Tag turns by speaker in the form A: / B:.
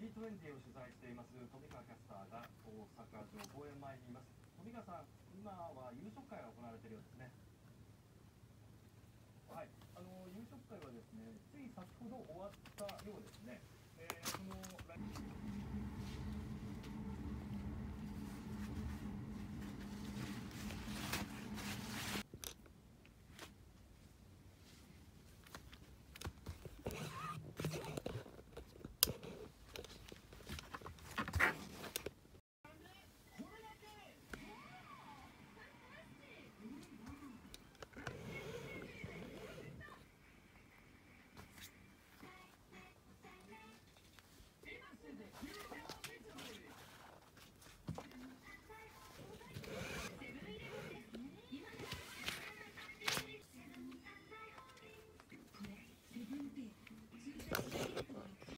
A: G20 を取材しています富川キャスターが大阪城公園前にいます。富川さん、今は夕食会が行われているようですね。はい、夕食会はですね、つい先ほど終わったようですね。その